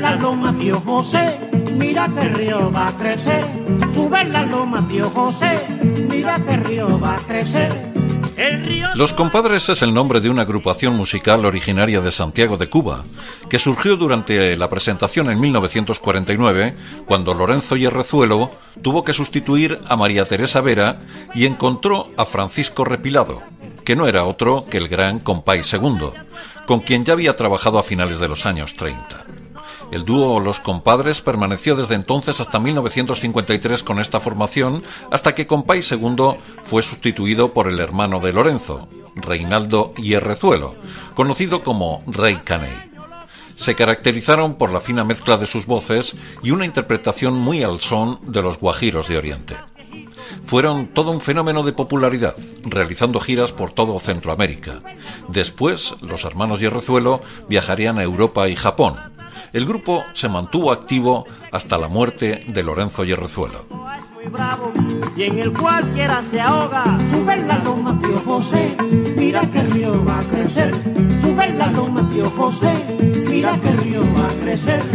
la loma, tío José, mira que el río va a crecer. Sube la loma, tío José, mira que el río va a crecer. Los Compadres es el nombre de una agrupación musical originaria de Santiago de Cuba, que surgió durante la presentación en 1949, cuando Lorenzo Yerrezuelo tuvo que sustituir a María Teresa Vera y encontró a Francisco Repilado, que no era otro que el gran Compay II, con quien ya había trabajado a finales de los años 30. El dúo Los Compadres permaneció desde entonces hasta 1953 con esta formación, hasta que Compay II fue sustituido por el hermano de Lorenzo, Reinaldo Yerrezuelo, conocido como Rey Caney. Se caracterizaron por la fina mezcla de sus voces y una interpretación muy al son de los guajiros de Oriente. Fueron todo un fenómeno de popularidad, realizando giras por todo Centroamérica. Después, los hermanos Yerrezuelo viajarían a Europa y Japón. El grupo se mantuvo activo hasta la muerte de Lorenzo Yerrezuelo. Y en el cualquiera se ahoga. Sube la loma, tío José, mira que el río va a crecer. Sube la loma, tío José, mira que el río va a crecer.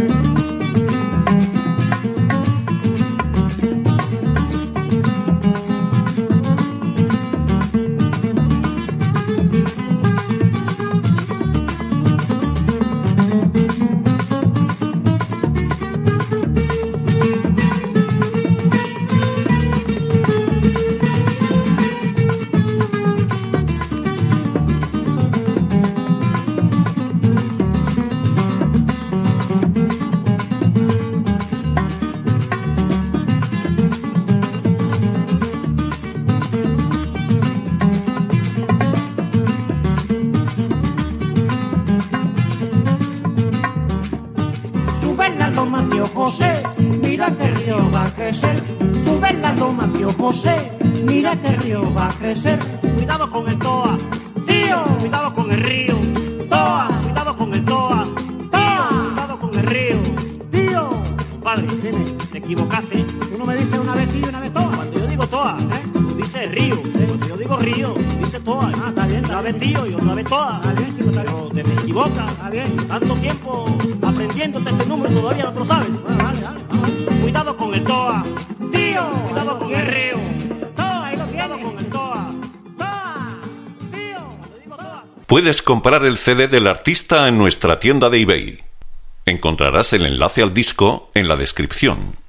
José, mira que el río va a crecer. Sube la loma, tío José, mira que el río va a crecer. Cuidado con el Toa, tío, cuidado con el río. Toa, cuidado con el Toa, tío, cuidado con el río. Tío, padre, dime, te equivocaste. Tú no me dices una vez tío y una vez Toa. Cuando yo digo Toa, tú dices río. Cuando yo digo río, dices Toa. Ah, está bien. Una vez tío y otra vez Toa. Está bien, chico, está bien. No te me equivocas. Está bien. Tanto tiempo aprendiéndote este número todavía no te lo sabes. Bueno, dale, dale. Cuidado con el Toa, tío, cuidado con el río. Toa, ahí lo tienes. Cuidado con el Toa. Toa, tío, cuando digo Toa. Puedes comprar el CD del artista en nuestra tienda de eBay. Encontrarás el enlace al disco en la descripción.